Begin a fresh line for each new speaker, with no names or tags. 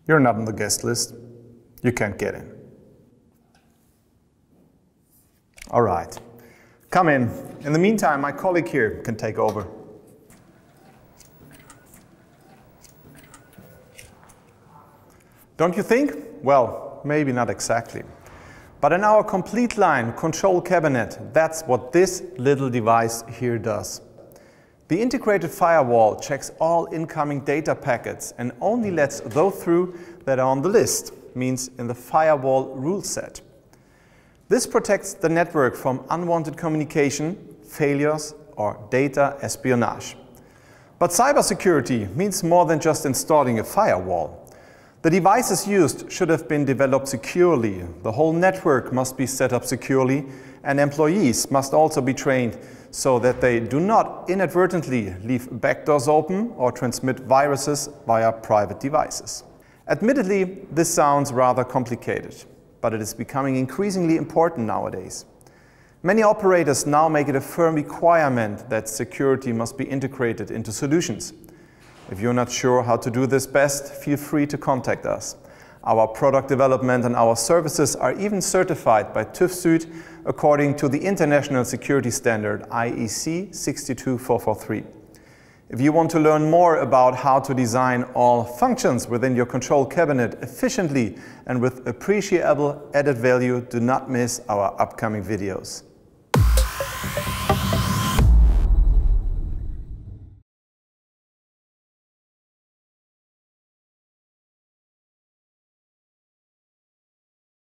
You're not on the guest list. You can't get in. All right, come in. In the meantime, my colleague here can take over. Don't you think? Well, maybe not exactly. But in our complete line control cabinet, that's what this little device here does. The integrated firewall checks all incoming data packets and only lets those through that are on the list, means in the firewall rule set. This protects the network from unwanted communication, failures, or data espionage. But cybersecurity means more than just installing a firewall. The devices used should have been developed securely, the whole network must be set up securely, and employees must also be trained so that they do not inadvertently leave backdoors open or transmit viruses via private devices. Admittedly, this sounds rather complicated, but it is becoming increasingly important nowadays. Many operators now make it a firm requirement that security must be integrated into solutions. If you're not sure how to do this best, feel free to contact us. Our product development and our services are even certified by TÜV Süd according to the international security standard IEC 62443. If you want to learn more about how to design all functions within your control cabinet efficiently and with appreciable added value, do not miss our upcoming videos.